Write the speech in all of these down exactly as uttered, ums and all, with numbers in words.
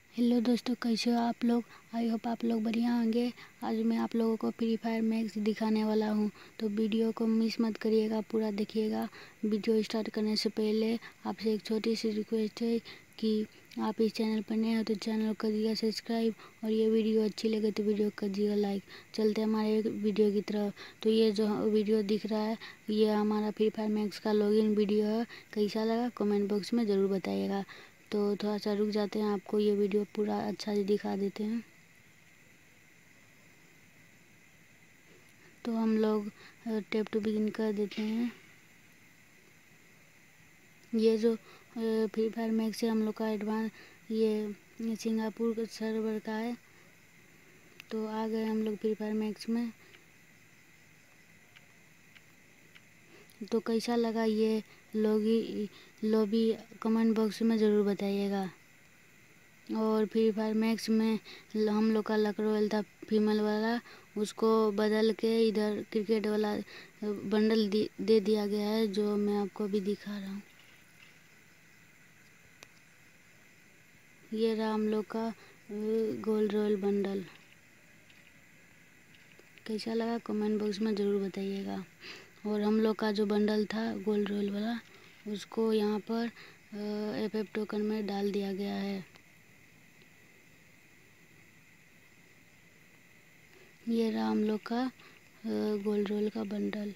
Hello दोस्तों, कैसे हो आप लोग। आई होप आप लोग बढ़िया होंगे। आज मैं आप लोगों को फ्री फायर मैक्स दिखाने वाला हूं, तो वीडियो को मिस मत करिएगा, पूरा देखिएगा। वीडियो स्टार्ट करने से पहले आपसे एक छोटी सी रिक्वेस्ट है कि आप इस चैनल पर नए हो तो चैनल को करिएगा सब्सक्राइब, और ये वीडियो अच्छी लगे तो वीडियो को करिएगा लाइक। चलते हैं हमारे वीडियो की तरफ। तो ये जो वीडियो दिख रहा है ये हमारा फ्री फायर मैक्स का लॉगिन वीडियो है। कैसा लगा कमेंट बॉक्स में ज़रूर बताइएगा। तो थोड़ा सा रुक जाते हैं, आपको ये वीडियो पूरा अच्छा से दिखा देते हैं। तो हम लोग टेप टू बिगिन कर देते हैं। ये जो फ्री फायर मैक्स है हम लोग का एडवांस, ये सिंगापुर के सर्वर का है। तो आ गए हम लोग फ्री फायर मैक्स में। तो कैसा लगा ये लॉगी लॉबी कमेंट बॉक्स में ज़रूर बताइएगा। और फ्री फायर मैक्स में हम लोग का लक रॉयल था फीमेल वाला, उसको बदल के इधर क्रिकेट वाला बंडल दे दिया गया है, जो मैं आपको भी दिखा रहा हूँ। ये रहा हम लोग का गोल्ड रॉयल बंडल। कैसा लगा कमेंट बॉक्स में ज़रूर बताइएगा। और हम लोग का जो बंडल था गोल्ड रॉयल वाला, उसको यहाँ पर एफ एफ टोकन में डाल दिया गया है। ये रहा हम लोग का गोल्ड रोल का बंडल।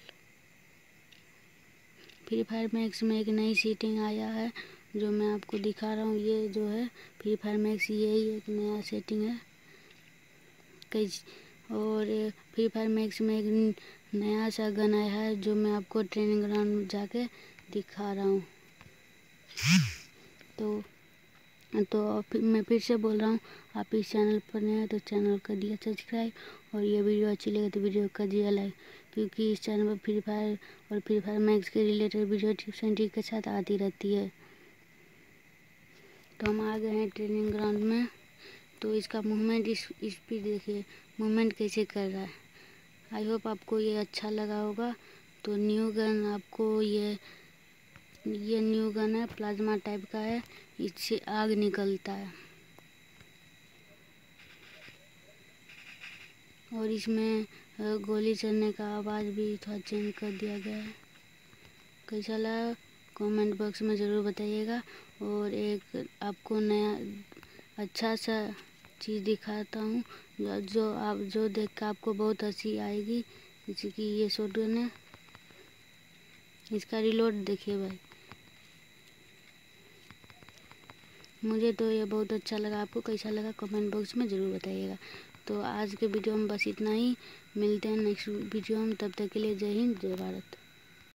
फ्री फायर मैक्स में एक नई सेटिंग आया है जो मैं आपको दिखा रहा हूँ। ये जो है फ्री फायर मैक्स, यही एक नया सेटिंग है। कई और फ्री फायर मैक्स में एक नया सा गन आया है जो मैं आपको ट्रेनिंग ग्राउंड में जाके दिखा रहा हूँ। तो तो फिर मैं फिर से बोल रहा हूँ, आप इस चैनल पर नए हैं तो चैनल कर दिया सब्सक्राइब, और ये वीडियो अच्छी लगे तो वीडियो कर दिया लाइक, क्योंकि इस चैनल पर फ्री फायर और फ्री फायर मैक्स के related video tips and trick के साथ आती रहती है। तो हम आ गए हैं ट्रेनिंग ग्राउंड में। तो इसका मूवमेंट इस स्पीड देखिए, मूवमेंट कैसे कर रहा है। आई होप आपको ये अच्छा लगा होगा। तो न्यू गन आपको ये ये न्यू गन है, प्लाज्मा टाइप का है, इससे आग निकलता है। और इसमें गोली चलने का आवाज़ भी थोड़ा चेंज कर दिया गया है। कैसा लगा कमेंट बॉक्स में ज़रूर बताइएगा। और एक आपको नया अच्छा सा चीज़ दिखाता हूँ जो आप जो देख कर आपको बहुत हंसी आएगी, जैसे कि ये शॉटगन है, इसका रिलोड देखिए भाई। मुझे तो ये बहुत अच्छा लगा। आपको कैसा लगा कमेंट बॉक्स में ज़रूर बताइएगा। तो आज के वीडियो में बस इतना ही। मिलते हैं नेक्स्ट वीडियो में, तब तक के लिए जय हिंद जय भारत।